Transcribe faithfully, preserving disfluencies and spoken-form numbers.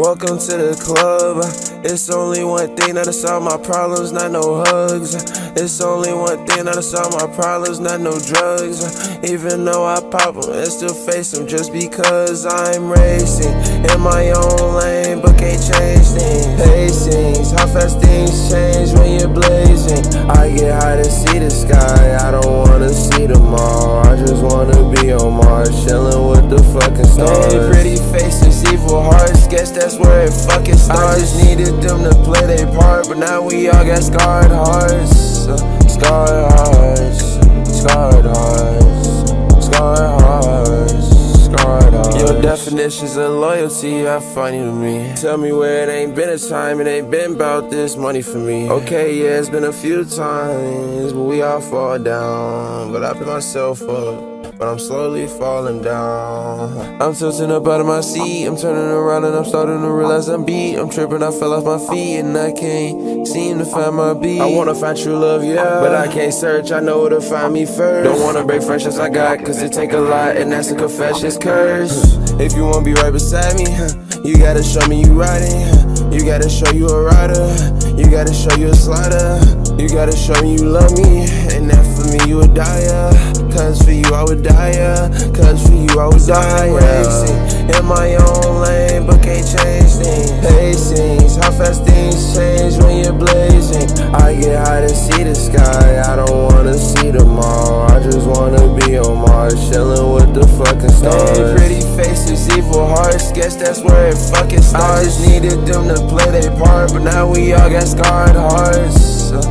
Welcome to the club. It's only one thing that'll solve my problems, not no hugs. It's only one thing that'll solve my problems, not no drugs. Even though I pop them and still face them, just because I'm racing in my own lane, but can't change things. Pacings, how fast things change when you're blazing. I get high to see the sky, I don't wanna see them all. I just wanna be on Mars, chillin' with the fucking stars. Hey, pretty faces, evil hearts, guess that's where it fucking starts. I just needed them to play their part, but now we all got scarred hearts. Scarred hearts, scarred hearts, scarred hearts, scarred hearts. Your definitions of loyalty are funny to me. Tell me where it ain't been a time, it ain't been about this money for me. Okay, yeah, it's been a few times, but we all fall down. But I pick myself up, but I'm slowly falling down. I'm tilting up out of my seat, I'm turning around and I'm starting to realize I'm beat. I'm tripping, I fell off my feet and I can't seem to find my beat. I wanna find true love, yeah, but I can't search, I know where to find me first. Don't wanna break friendships I got, cause it take a lot and that's a confession's curse. If you wanna be right beside me, you gotta show me you riding. You gotta show you a rider, you gotta show you a slider. You gotta show me you love me, and that for me you would die, yeah. Cause for you I would die, yeah. Cause for you I would die, yeah. In my own lane, but can't change things. Pacings, how fast things change when you're blazing. I get high to see the sky, I don't wanna see them all. I just wanna be on Mars, chillin' with the fucking stars. Hey, pretty faces, evil hearts, guess that's where it fucking starts. I just needed them to play their part, but now we all got scarred hearts.